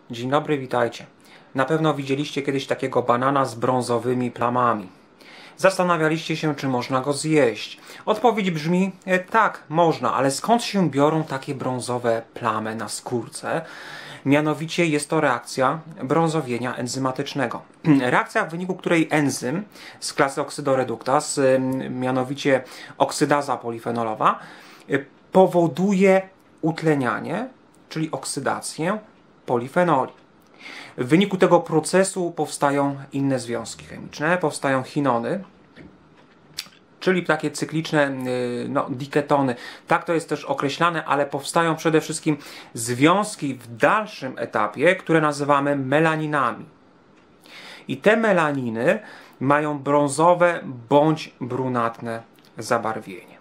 Dzień dobry, witajcie. Na pewno widzieliście kiedyś takiego banana z brązowymi plamami. Zastanawialiście się, czy można go zjeść. Odpowiedź brzmi, tak, można, ale skąd się biorą takie brązowe plamy na skórce? Mianowicie jest to reakcja brązowienia enzymatycznego. Reakcja, w wyniku której enzym z klasy oksydoreduktaz, mianowicie oksydaza polifenolowa, powoduje utlenianie, czyli oksydację polifenoli. W wyniku tego procesu powstają inne związki chemiczne, powstają chinony, czyli takie cykliczne diketony. Tak to jest też określane, ale powstają przede wszystkim związki w dalszym etapie, które nazywamy melaninami. I te melaniny mają brązowe bądź brunatne zabarwienie.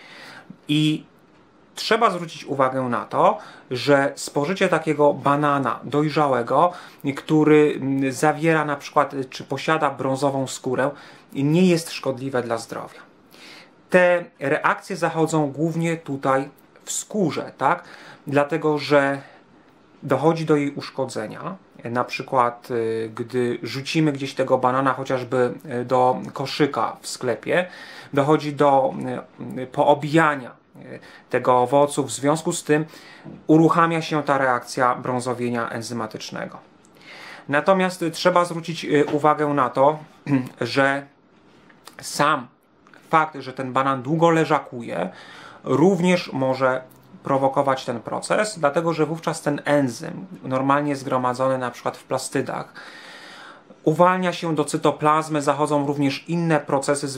I trzeba zwrócić uwagę na to, że spożycie takiego banana dojrzałego, który zawiera na przykład, czy posiada brązową skórę, nie jest szkodliwe dla zdrowia. Te reakcje zachodzą głównie tutaj w skórze, tak? Dlatego, że dochodzi do jej uszkodzenia. Na przykład, gdy rzucimy gdzieś tego banana chociażby do koszyka w sklepie, dochodzi do poobijania tego owocu. W związku z tym uruchamia się ta reakcja brązowienia enzymatycznego. Natomiast trzeba zwrócić uwagę na to, że sam fakt, że ten banan długo leżakuje, również może prowokować ten proces, dlatego że wówczas ten enzym, normalnie zgromadzony na przykład w plastydach, uwalnia się do cytoplazmy, zachodzą również inne procesy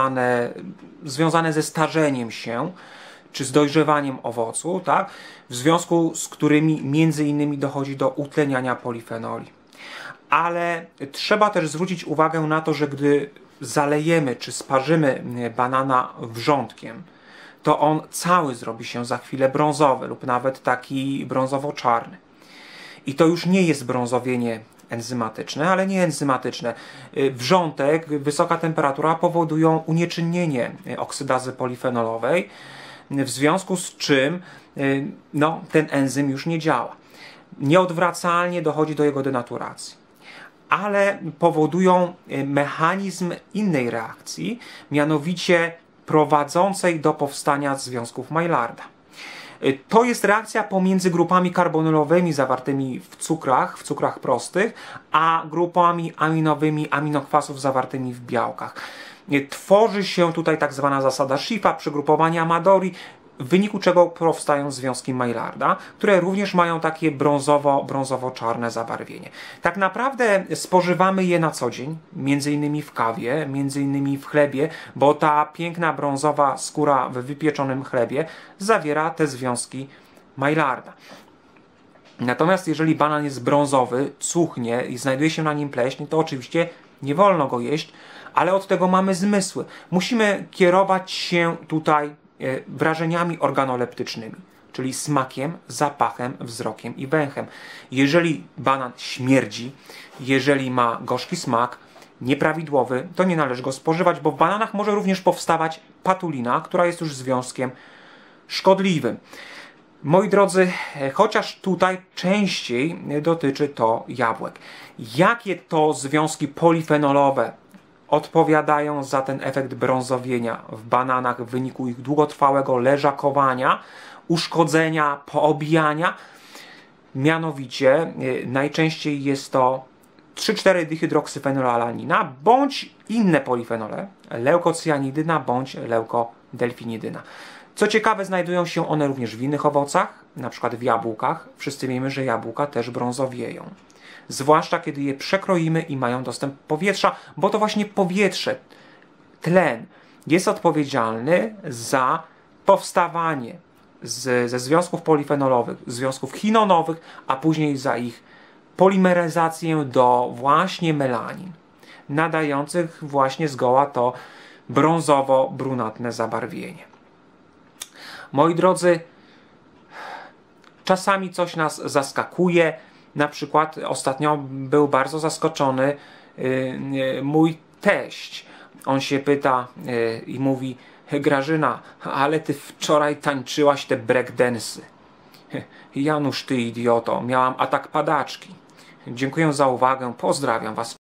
związane ze starzeniem się, czy z dojrzewaniem owocu, tak? W związku z którymi między innymi dochodzi do utleniania polifenoli. Ale trzeba też zwrócić uwagę na to, że gdy zalejemy czy sparzymy banana wrzątkiem, to on cały zrobi się za chwilę brązowy lub nawet taki brązowo-czarny. I to już nie jest brązowienie enzymatyczne, ale nie enzymatyczne. Wrzątek, wysoka temperatura powodują unieczynnienie oksydazy polifenolowej, w związku z czym ten enzym już nie działa. Nieodwracalnie dochodzi do jego denaturacji. Ale powodują mechanizm innej reakcji, mianowicie prowadzącej do powstania związków Maillarda. To jest reakcja pomiędzy grupami karbonylowymi zawartymi w cukrach prostych, a grupami aminowymi aminokwasów zawartymi w białkach. Tworzy się tutaj tak zwana zasada Schiffa, przygrupowanie Amadori, w wyniku czego powstają związki Maillarda, które również mają takie brązowo-czarne zabarwienie. Tak naprawdę spożywamy je na co dzień, między innymi w kawie, między innymi w chlebie, bo ta piękna brązowa skóra w wypieczonym chlebie zawiera te związki Maillarda. Natomiast jeżeli banan jest brązowy, cuchnie i znajduje się na nim pleśń, to oczywiście nie wolno go jeść, ale od tego mamy zmysły. Musimy kierować się tutaj wrażeniami organoleptycznymi, czyli smakiem, zapachem, wzrokiem i węchem. Jeżeli banan śmierdzi, jeżeli ma gorzki smak, nieprawidłowy, to nie należy go spożywać, bo w bananach może również powstawać patulina, która jest już związkiem szkodliwym. Moi drodzy, chociaż tutaj częściej dotyczy to jabłek. Jakie to związki polifenolowe odpowiadają za ten efekt brązowienia w bananach w wyniku ich długotrwałego leżakowania, uszkodzenia, poobijania? Mianowicie najczęściej jest to 3,4-dihydroksykfenolalanina bądź inne polifenole, leukocjanidyna bądź leukodelfinidyna. Co ciekawe, znajdują się one również w innych owocach, na przykład w jabłkach. Wszyscy wiemy, że jabłka też brązowieją. Zwłaszcza kiedy je przekroimy i mają dostęp powietrza, bo to właśnie powietrze, tlen jest odpowiedzialny za powstawanie ze związków polifenolowych, związków chinonowych, a później za ich polimeryzację do właśnie melanin, nadających właśnie zgoła to brązowo-brunatne zabarwienie. Moi drodzy, czasami coś nas zaskakuje. Na przykład ostatnio był bardzo zaskoczony mój teść. On się pyta i mówi: Grażyna, ale ty wczoraj tańczyłaś te breakdance'y. Janusz, ty idioto, miałam atak padaczki. Dziękuję za uwagę, pozdrawiam Was.